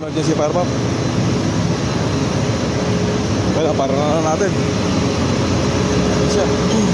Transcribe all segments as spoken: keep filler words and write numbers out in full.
Emergency fire pump. Kaya para na natin. Ayan siya.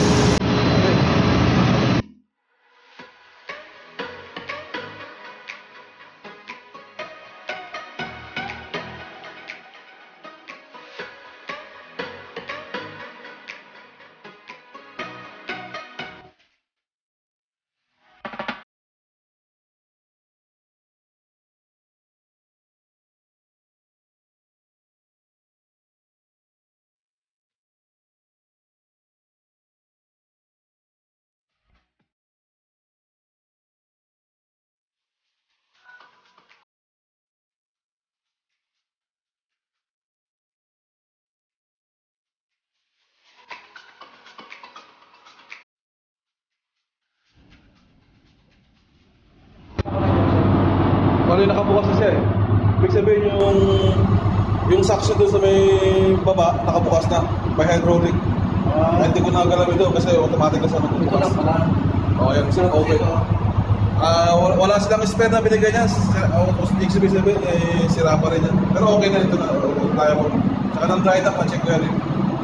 Ano yung nakabukas na siya eh. Ibig sabihin yung yung suction doon sa may baba, nakabukas na. By hydraulic. Uh, hindi ko nagalaw ito kasi automatic na sa nakabukas. Oo, yan. Sila open. Uh, wala, wala silang spare na binigay niya. Ibig sabihin, eh, sira pa rin yan. Pero okay na ito na. Kaya mo. Tsaka ng dry dock, na-check ko yan eh.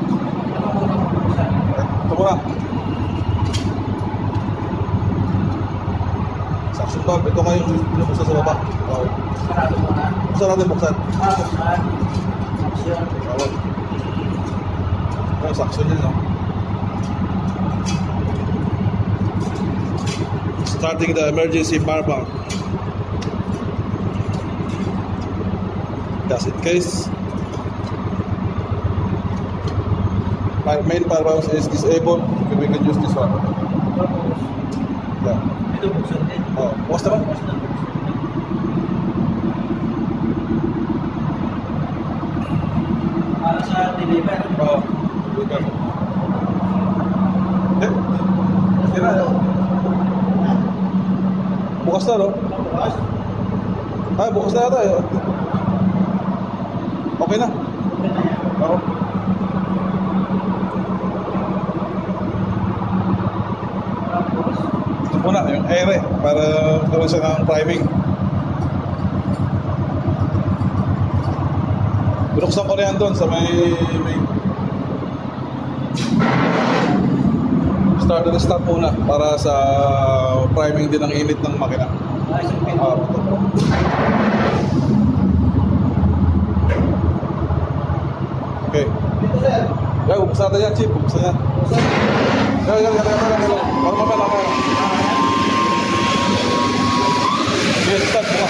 Ito mo na. Suction valve, ito nga yung binubuksan sa baba. Oo. Sarado mo na? Buksan natin, buksan. Ah, buksan. Suction. Oo. Yung suction yun, no? Starting the emergency fire pump. Just in case. Main fire pump is disabled, we can use this one. Yeah. Ito buksan din. Oh, bukas naman? Bukas na. Para sa deliver. Oo. Deliver. Hindi. Hindi na. Bukas na, no? Bukas? Ay, bukas na yata. Eh. Okay na. Okay na yan. Oo. Tapos? Ito muna, yung air eh. Para gawin siya ng priming. Binuksan ko na yan doon sa may... may start and start muna para sa priming din ng init ng makina. Ay, sa pin. Ah, okay. Dito, sir. Ya, buksan natin yan, Chip. Buksan yan. Buksan. Ya, ya, ya, ya, ya, ya. Para mamaya, mamaya. Sige, start mo.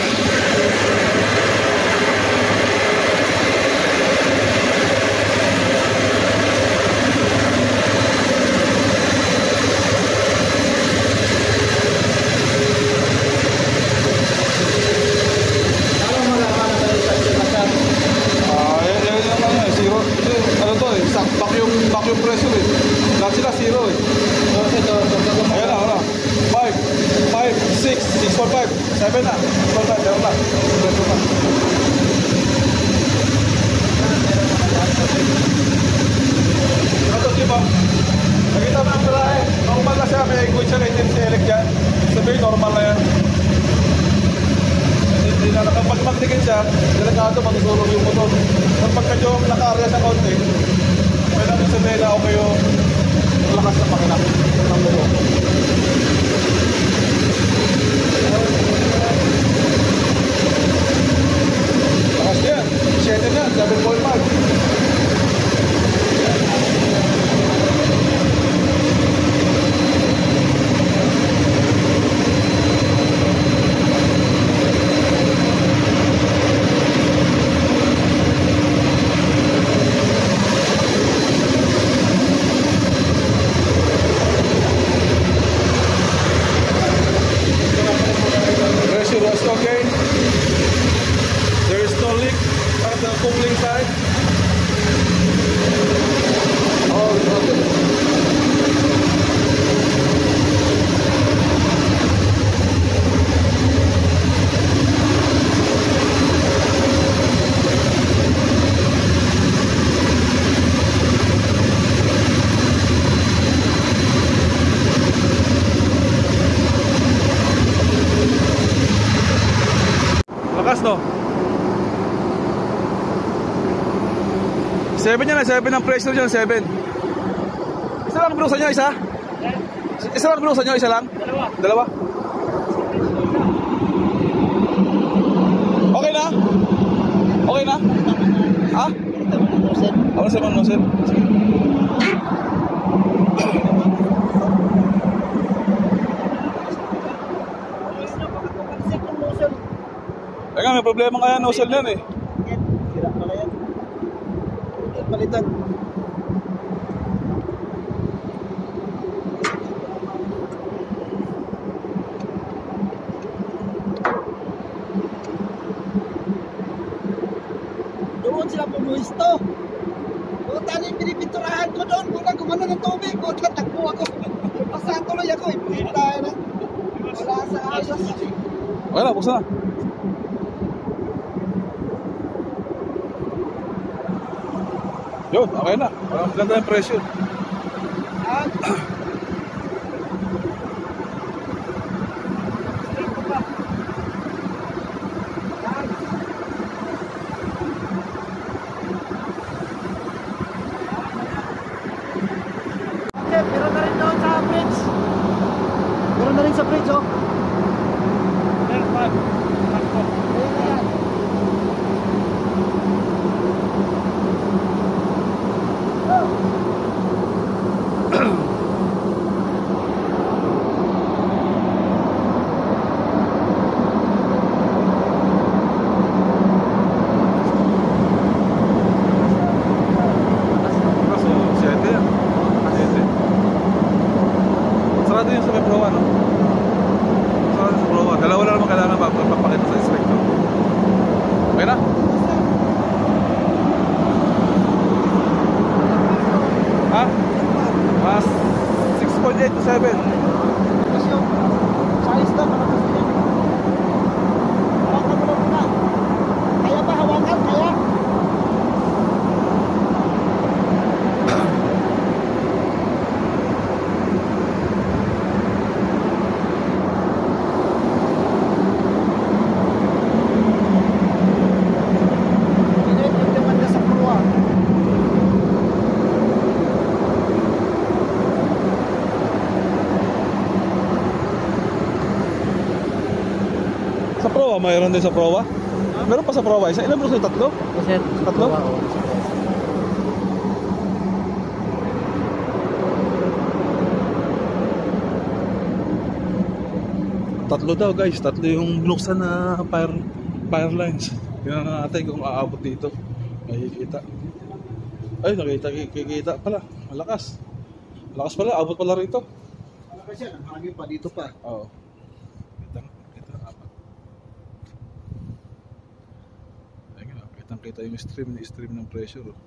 Ano mo naman ang satisfaction na, sir? Ah, yan, yan, yan lang yan. Zero. Ito, ano to eh, sa vacuum, vacuum pressure eh. Lahat sila zero eh. Ito, ito, ito. Ayan na, wala. five, five, six, six point five, seven na. six point five, meron na. Pressure na. Ito, diba? Nakita mo ang pala eh. Normal na siya, may equate siya, eighteen C elect dyan. Sabihin, normal na yan. Hindi na, kapag magtigil siya, delikado, matusulog yung motor. Kapag medyo naka-area sa konti, may namin sabihin na okay yung lakas ng makina. Ang motor. Lakas yan, seven yan, seven point five. seven yan, seven ang pressure dyan, seven. Isa lang binuksan nyo, isa? Isa lang binuksan nyo, isa lang? Dalawa. Dalawa? Okay na? Okay na? Ha? Ako sa mga nozzle. Teka, may problema kaya nozzle yan eh. Sira pala yan. Palitan. Doon sila pumuhisto. Puta na yung pinipinturahan ko doon. Puta, gumano ng tubig. Puta, takbo ako. Pasa tuloy ako. Puta na. Wala sa asas. Okay na, buksan na. Yun, okay na. Parang ganda yung pressure. Ah. Pero na rin doon sa bridge. Pero na rin sa bridge, oh. Airpod. Airpod. Ayun na yan. Sarado yung sa may proa, no? Sarado sa proa. Dalawa na naman kailangan magpapakita sa inspector. Okay na? Ha? Mas six point eight to seven. Tapos yung size doon, malakas din yan. Hawakan mo lang muna. Kaya ba hawakan? Kaya? Init yung demanda sa proa. Sa proa, mayroon din sa proa? Meron pa sa proa. Isa, ilan mo sa tatlo? Sir, Tatlo? Tatlo daw guys, tatlo yung binuksan na fire, fire lines. Tingnan natin kung aabot dito. Makikita. Ay, nakita, kikita pala. Malakas. Malakas pala, abot pala rito. Malakas yan, ang hangin pa dito pa. Oo. Kita, kita, apat. Ayun nga, kitang kita yung stream, stream ng pressure. Oh.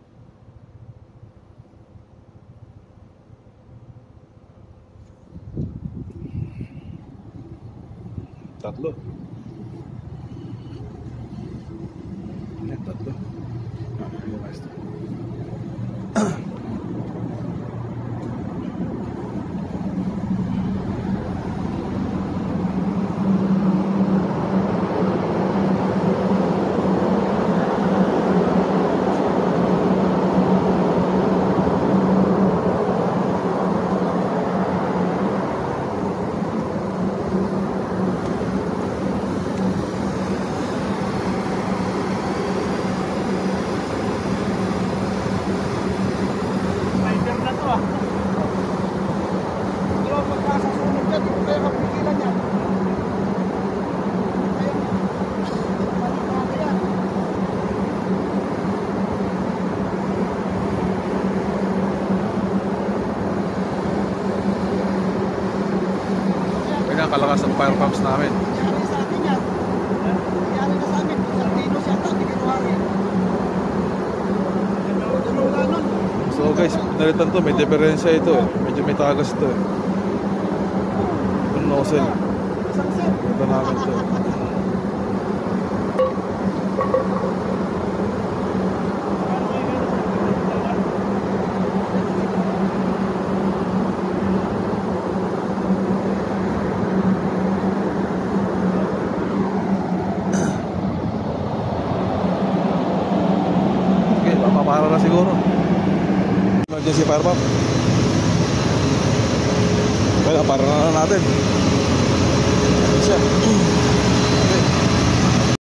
Tatlo. Ayan, tatlo. Ah, yung maestro. Spider na to ah. Pero pagka sa sunog yan, hindi ko kaya kapigilan yan. Kaya, malimado yan. Pinakalakas ang fire pumps namin. Nangyari sa atin yan. Nangyari na sa amin. Sardinos yata, hindi kinuhari. Tulungan nun. So guys, nalitan to, may diferensya ito eh. Medyo may tagas ito eh. Yung nozzle. Isang set. Ito namin to. para na siguro. Emergency fire pump. Kaya para na natin. Siya.